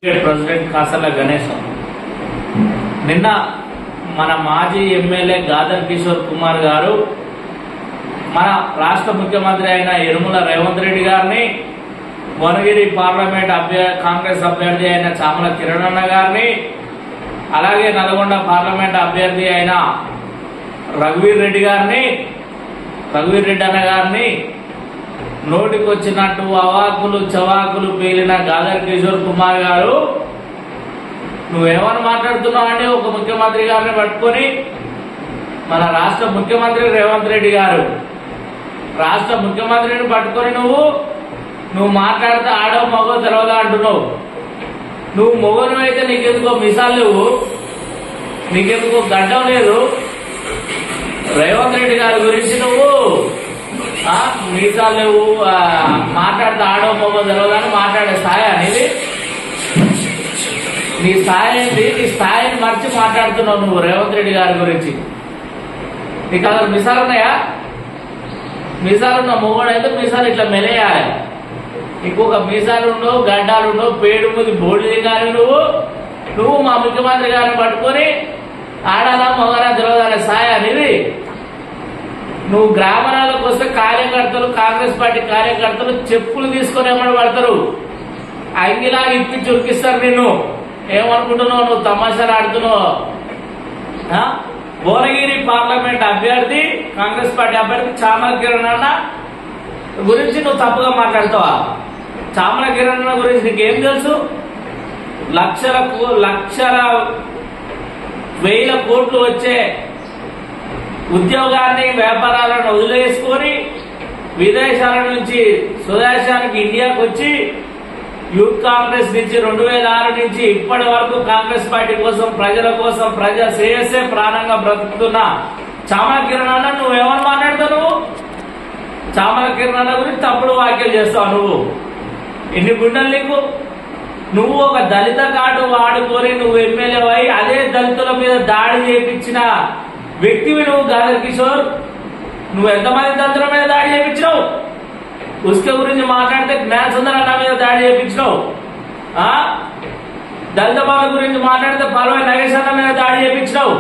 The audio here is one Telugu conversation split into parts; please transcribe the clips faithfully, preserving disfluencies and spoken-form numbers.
ప్రెసిడెంట్ కాసర్ల గణేశం నిన్న మన మాజీ ఎమ్మెల్యే గాదర్ కిషోర్ కుమార్ గారు మన రాష్ట్ర ముఖ్యమంత్రి అయిన యనుమల రేవంత్ రెడ్డి గారిని వనగిరి పార్లమెంట్ అభ్యర్థి కాంగ్రెస్ అభ్యర్థి అయిన చామల కిరణ్ గారిని అలాగే నల్గొండ పార్లమెంట్ అభ్యర్థి అయిన రఘువీర్ రెడ్డి గారిని రఘువీర్ రెడ్డి అన్న గారిని నోటికొచ్చినట్టు అవాకులు చవాకులు పేలిన గాదర్ కిషోర్ కుమార్ గారు నువ్వేమని మాట్లాడుతున్నావు అంటే ఒక ముఖ్యమంత్రి గారిని పట్టుకొని మన రాష్ట్ర ముఖ్యమంత్రి రేవంత్ రెడ్డి గారు రాష్ట్ర ముఖ్యమంత్రిని పట్టుకొని నువ్వు నువ్వు మాట్లాడితే ఆడో మగో తెలవదా అంటున్నావు. నువ్వు మొగను అయితే నీకెందుకో మిసాలు లేవు, నీకెందుకో గడ్డం లేదు. రేవంత్ రెడ్డి గారి గురించి నువ్వు మీసాలు లేవు, మాట్లాడితే ఆడో మగో తెలవదా అని మాట్లాడే స్థాయి అనేది నీ స్థాయి ఏంటి? నీ స్థాయిని మర్చి మాట్లాడుతున్నావు నువ్వు రేవంత్ రెడ్డి గారి గురించి. నీకు అసలు మిసాలు ఉన్నాయా? మీసాలున్న మొగడు అయితే మీసాలు ఇట్లా మెలేయాలి. ఇంకొక మీసాలు ఉండవు, గడ్డాలు ఉండవు, పేడు ముందు బోర్డు కానీ నువ్వు నువ్వు మా ముఖ్యమంత్రి గారిని పట్టుకొని ఆడాలా మొగరా తెలియదానే స్థాయి అనేది. నువ్వు గ్రామాలకు వస్తే కార్యకర్తలు కాంగ్రెస్ పార్టీ కార్యకర్తలు చెప్పులు తీసుకొని ఏమని పడతారు, అంగిలా ఇప్పి చురికిస్తారు నిన్ను. ఏమనుకుంటున్నావు నువ్వు? తమాషాలు ఆడుతున్నావు. భువనగిరి పార్లమెంట్ అభ్యర్థి కాంగ్రెస్ పార్టీ అభ్యర్థి చామల కిరణ్ అన్న గురించి నువ్వు తప్పుగా మాట్లాడతావా? చామల కిరణ్ అన్న గురించి నీకేం తెలుసు? లక్షల లక్షల వేల కోట్లు వచ్చే ఉద్యోగాన్ని వ్యాపారాలను వదిలేసుకొని విదేశాల నుంచి స్వదేశానికి ఇండియాకు వచ్చి యూత్ కాంగ్రెస్ నుంచి రెండు వేల ఆరు నుంచి ఇప్పటి వరకు కాంగ్రెస్ పార్టీ కోసం ప్రజల కోసం ప్రజా శ్రేయస్సే ప్రాణంగా బ్రతుకుతున్న చామల కిరణ్ అన్న నువ్వేమని మాట్లాడతావు? నువ్వు చామల కిరణ్ అన్న గురించి తప్పుడు వ్యాఖ్యలు చేస్తావు. నువ్వు ఎన్ని గుండెలు నీకు? నువ్వు ఒక దళిత కార్డు వాడుకొని నువ్వు ఎమ్మెల్యే అయి అదే దళితుల మీద దాడి చేయించిన వ్యక్తివి నువ్వు గాదర్ కిషోర్. నువ్వు ఎంతమంది దళితుల మీద దాడి చేయించినావు? ఉస్కే గురించి మాట్లాడితే జ్ఞాన సుందర్ అన్న మీద దాడి చేయించినావు. దళిత బాల గురించి మాట్లాడితే పర్వాయి నగేష్ అన్న మీద దాడి చేయించినావు.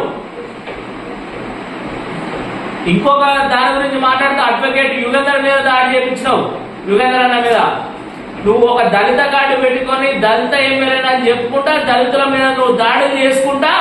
ఇంకొక దాని గురించి మాట్లాడితే అడ్వకేట్ యుగేందర్ మీద దాడి చేయించినావు. యుగేందర్ అన్న మీద నువ్వు ఒక దళిత కార్డు పెట్టుకొని దళిత ఎమ్మెల్యే అని చెప్పుకుంటా దళితుల మీద నువ్వు దాడులు చేసుకుంటా.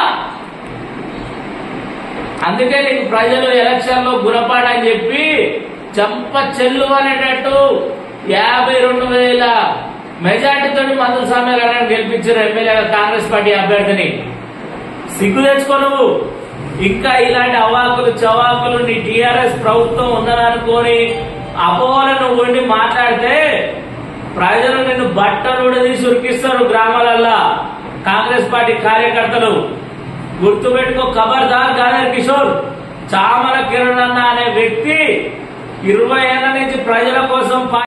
అందుకే నీకు ప్రజలు ఎలక్షన్ లో గురపాడని చెప్పి చంప చెల్లు అనేటట్టు యాభై రెండు వేల మెజార్టీతో మందుల స్వామి గెలిపించారు ఎమ్మెల్యేగా కాంగ్రెస్ పార్టీ అభ్యర్థిని. సిగ్గు తెచ్చుకో నువ్వు. ఇంకా ఇలాంటి అవాకులు చవాకులు నీ టీఆర్ఎస్ ప్రభుత్వం ఉందని అనుకోని అపోహలను ఉండి మాట్లాడితే ప్రజలు నిన్ను బట్టలు తీసి ఉరికిస్తారు గ్రామాలల్లో కాంగ్రెస్ పార్టీ కార్యకర్తలు. గుర్తుపెట్టుకో, ఖబర్దార్ గాదర్ కిషోర్. చామల కిరణ్ అన్న అనే వ్యక్తి ఇరవై ఏళ్ల నుంచి ప్రజల కోసం